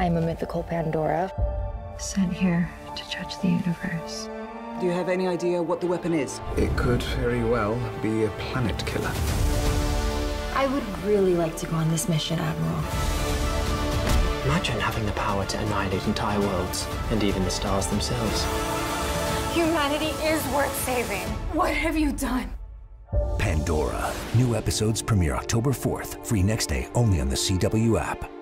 I'm a mythical Pandora, sent here to judge the universe. Do you have any idea what the weapon is? It could very well be a planet killer. I would really like to go on this mission, Admiral. Imagine having the power to annihilate entire worlds, and even the stars themselves. Humanity is worth saving. What have you done? Pandora. New episodes premiere October 4th. Free next day only on the CW app.